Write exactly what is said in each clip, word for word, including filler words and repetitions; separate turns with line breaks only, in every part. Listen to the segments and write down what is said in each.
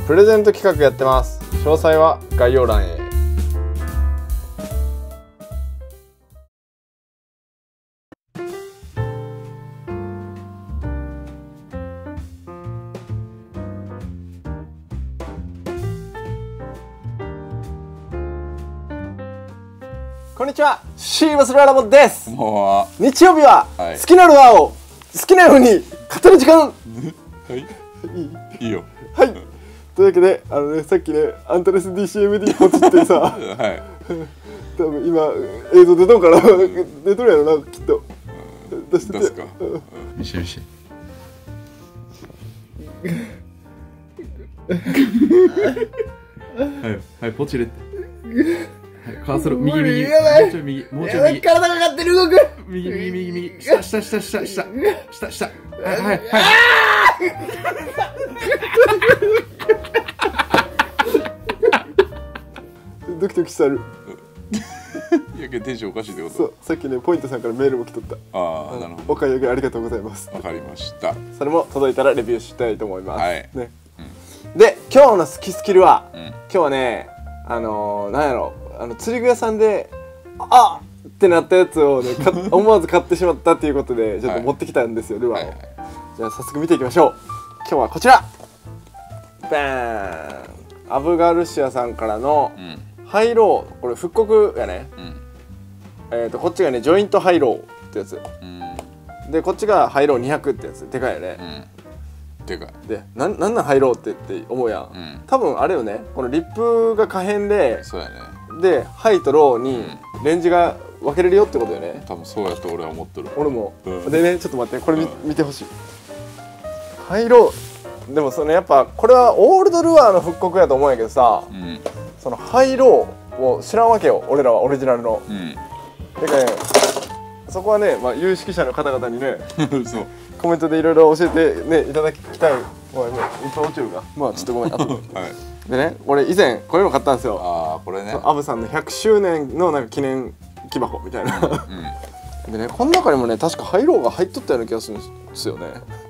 プレゼント企画やってます。詳細は概要欄へ。こんにちは、シーバスララボです。
も
う日曜日は好きなルアーを好きなように語る時間。
はいいいいいよ。
はい、というわけで、あのね、さっきね、アンタレス ディーシーエムディー ポチってさはい多分今映像出とんから出とるやろな、きっと。出してて、出すか。
見して見してはいはい、ポチれって、カーソル右右、もうちょい右、もうちょい右、体が勝手に動く。右右右右、下下下下下下下、はいはいはい。
ドキドキしたる。
いやけどテンションおかしいってこと。
そう、さっきねポイントさんからメールも来とった。
ああ、なるほど。
お買い上げありがとうございます。
わかりました。
それも届いたらレビューしたいと思います。
はい。
ね。で、今日の好きスキルは、今日はね、あのなんやろ、あの釣り具屋さんであっってなったやつをね、思わず買ってしまったっていうことでちょっと持ってきたんですよ、ルアーを。じゃあ早速見ていきましょう。今日はこちら、バーン、アブガルシアさんからのハイロー。これ復刻やね。えっとこっちがねジョイントハイローってやつで、こっちがハイローにひゃくってやつ。でかいよね。
でかい。
で、な、なんなんハイローってって思うやん。多分あれよね、このリップが可変で、
そうやね。で
ハイとローにレンジが分けれるよってことよね。
多分そうやと俺は思ってる。
俺も。でね、ちょっと待って、これ見、見てほしい。ハイローでもそのやっぱこれはオールドルアーの復刻やと思うんやけどさ、そのハイローを知らんわけよ、俺らは。オリジナルの。だからね、そこはね、まあ有識者の方々にねそうコメントでいろいろ教えてねいただきたい。おい、いっぱい落ちるが、まあちょっとごめん。あとでね、俺以前こういうの買ったんですよ。
ああ、これね、
アブさんのひゃくしゅうねんのなんか記念木箱みたいなでね、この中にもね確かハイローが入っとったような気がするんですよね。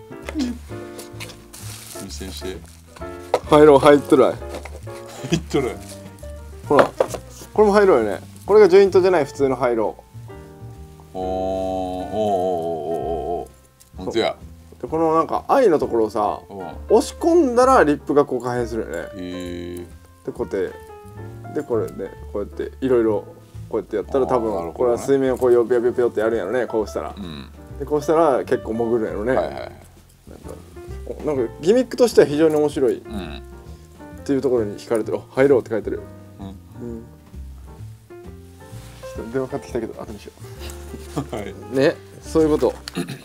見せして。
ハイロー入っとるわい。
入っとる。
ほら、これもハイローよね。これがジョイントじゃない普通のハイロ
ー。おーおーおーおーおー、ほんとや。で
このなんか愛のところをさ、押し込んだらリップがこう可変するよね。へえ。でこうやってでこれね、こうやっていろいろこうやってやったら多分これは水面をこうよぴよぴよぴよってやるんやろね。こうしたら、でこうしたら結構潜るんやろね。はいはい。なんかギミックとしては非常に面白いっていうところに惹かれてる。入ろうって書いてる。ちょっと電話かかってきたけど後にしよう。ね、そういうこと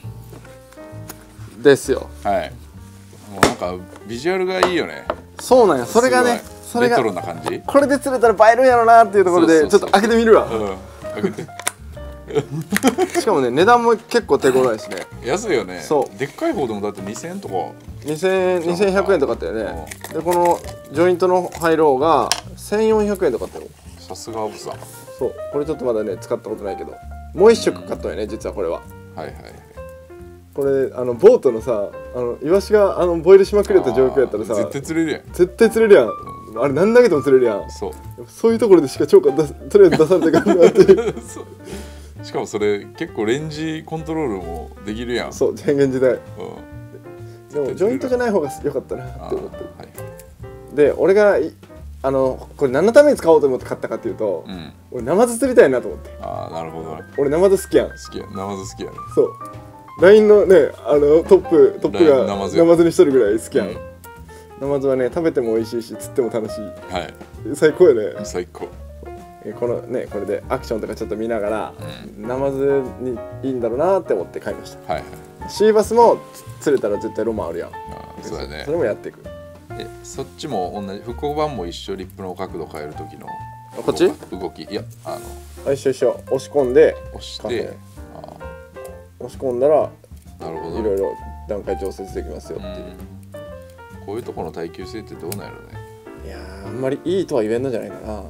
ですよ。
はい。もうなんかビジュアルがいいよね。
そうなんや。それがね、それが
レトロな感じ。
これで釣れたら映えるんやろなっていうところでちょっと開けてみるわ。
開けて。
しかもね、値段も結構手頃やしね。
安いよね。
そう。
でっかい方でもだってにせんえんとか。
にせん、にせんひゃくえんとかあったよね。で、このジョイントのハイローがせんよんひゃくえんとかあったよ。
さすがアブさん。
そう。これちょっとまだね使ったことないけど、もう一色買ったんやね、実はこれは。はいはいはい。これあのボートのさ、あのイワシがあのボイルしまくれた状況やったらさ、
絶対釣れるやん。
絶対釣れるやん。あれ何投げても釣れるやん。そう。そういうところでしか超過出す、とりあえず出されてかんなっていう。し
かもそれ結構レンジコントロールもできるやん。
そう、変幻自在。でもジョイントじゃない方が良かったなって思ってる。で、俺があのこれ何のために使おうと思って買ったかっていうと、俺ナマズ釣りたいなと思って。ああ、なるほど。俺ナマズ好きやん。好
きや、ナマズ好きやね。
そう。ライン のね、あのトップトップがナマズにしとるぐらい好きやん。ナマズはね、食べても美味しいし釣っても楽しい。はい。最高やね。最高。このね、これでアクションとかちょっと見ながら、うん、ナマズにいいんだろうなって思って買いました。はいはい。シーバスも釣れたら絶対ロマンあるやん。ああ、そうだね。それもやっていく。
え、そっちも同じ復刻版も一緒、リップの角度変える時の
こっち
動き。いや、あ
の一緒一緒。押し込んで
押して
押し込んだら、
なるほど、
いろいろ段階調節できますよっていう。
こういうところの耐久性ってどうなんやろね。
いやー、あんまりいいとは言えんのじゃないかな。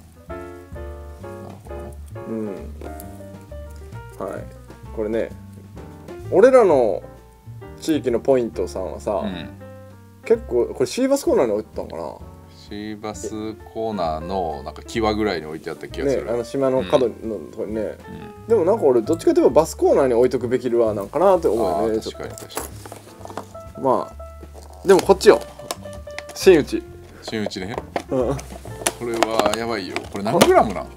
うん、はい。これね、俺らの地域のポイントさんはさ、うん、 結構これシーバスコーナーに置いてたのかな。
シーバスコーナーのなんか際ぐらいに置いてあった気がする、
ね、あの島の角のところにね、うん、でもなんか俺どっちかというとバスコーナーに置いとくべきルアーなんかなって思うよね。
確かに確か
に。まあでもこっちよ、真打ち。
真打ちね、
うん、
これはやばいよ。これ何グラムなん？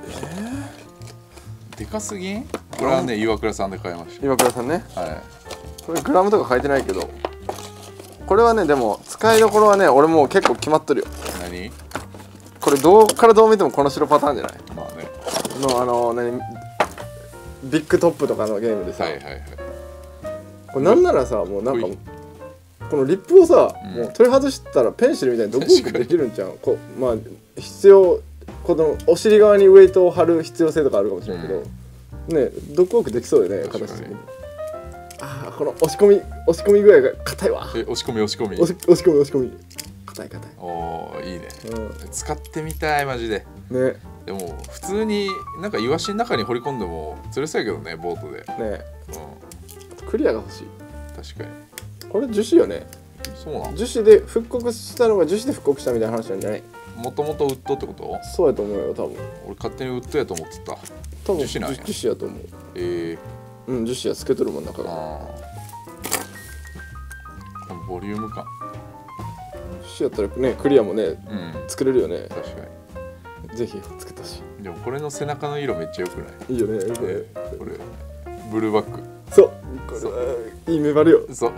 えー、でかすぎん？これはね岩倉さんで買いました。
岩倉さんね。
はい。
これグラムとか書いてないけど、これはねでも使いどころはね俺もう結構決まっとるよ。
何？
これどうからどう見てもこの白パターンじゃない？
まあね。
のあの何ビッグトップとかのゲームでさ。はいはいはい。これなんならさもうなんかこのリップをさ、うん、もう取り外したらペンシルみたいにドクドクできるんじゃん。こまあ必要このお尻側にウエイトを貼る必要性とかあるかもしれないけど、うん、ねドクドクできそうよね形的に。ああこの押し込み押し込み具合が硬いわ。
え押し込み押し込み
押し押し込み押し込み硬い硬い。
おーいいね、うん、使ってみたいマジで
ね。
でも普通になんかイワシの中に掘り込んでも釣れそうやけどねボートで
ね、うん、クリアが欲しい。
確かに
これ樹脂よね。
そうなん
樹脂で復刻したのが樹脂で復刻したみたいな話なんじゃない？
もともとウッドってこと？
そうやと思うよ多分。
俺勝手にウッドやと思ってた。
多分樹脂なんや。樹脂やと思う。
えー
うん、樹脂はつけとるもん中が。
あボリュームか。
樹脂やったらねクリアもね、うん、作れるよね。
確か
にぜひつけてほしい。
でもこれの背中の色めっちゃ良くない？
いいよね。これ、
えー、これブルーバック。
そうこれはいいメバルよ。
そう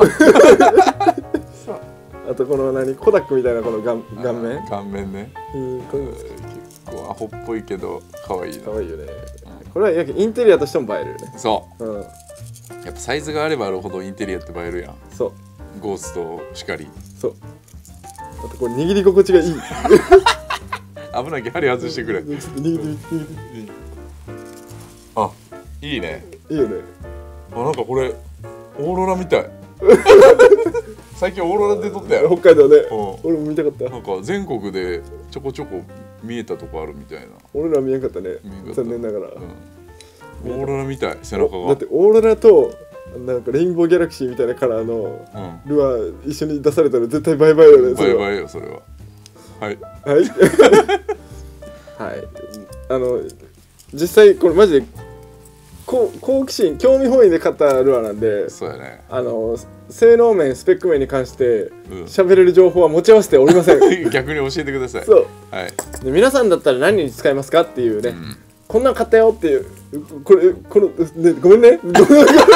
あとこの何コダックみたいなこの顔顔面
顔面ね、うん、これ結構アホっぽいけど可愛い
可愛いよね、うん、これはインテリアとしても映えるよね。
そう、うん、やっぱサイズがあればあるほどインテリアって映えるやん。
そう
ゴーストしかり。
そうあとこれ握り心地がいい。
危ない針外してくれ。
ちょっと握り握り
あいいね。
いいよね。
あなんかこれオーロラみたい。最近オーロラで撮ったよ
北海道で、うん、俺も見たかった。
なんか全国でちょこちょこ見えたとこあるみたいな。
俺ら見えんかったね残念ながら、
うん、オーロラみたい背中が。
だってオーロラとなんかレインボーギャラクシーみたいなカラーのルアー一緒に出されたら絶対バイバイよね。
バイバイよそれは。はい
はいはいあの実際これマジで好奇心興味本位で買ったルアーなんで、
そうやね、
あの性能面スペック面に関して喋、うん、れる情報は持ち合わせておりません。
逆に教えてください。
そう、
はい、
で皆さんだったら何に使いますかっていうね、うん、こんなん買ったよっていうこれこの、ね、ごめんね。でも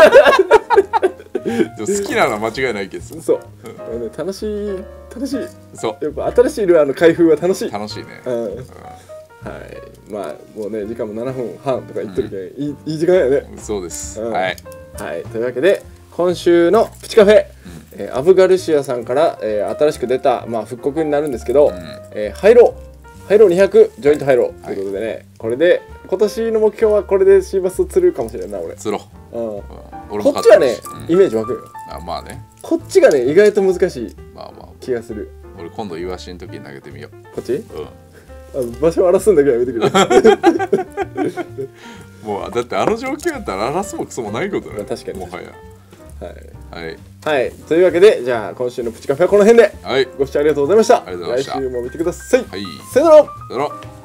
好きなのは間違いないけど。
そう、うんね、楽しい楽しい。
そう
やっぱ新しいルアーの開封は楽しい。
楽しいね。
うんうんはい、まあもうね時間もななふんはんとか言ってるけど、うん、い, い, いい時間やね。
そうです、
うん、
はい、
はい、というわけで今週のプチカフェ、うんえー、アブガルシアさんから、えー、新しく出た、まあ、復刻になるんですけど、うんえー、ハイローハイローにひゃくジョイントハイローということでね、はい、これで今年の目標はこれでシーバスを釣るかもしれんな俺。
釣ろう、うん
うん、こっちはね、うん、イメージ湧くよ。
あまあね
こっちがね意外と難しい気がする。
まあまあ、俺今度イワシの時に投げてみよう。
こっち？
うん
あの場所を荒らすんだけはやめてくれ。
もうだってあの状況やったら荒らすもクソもないことね。
確かに
もはや
はい、
はい
はい、というわけでじゃあ今週のプチカフェはこの辺で、
はい、
ご視聴ありがとうございました。
ありがとうございました。
来週も見てください。
はい、
さよなら。
さよなら。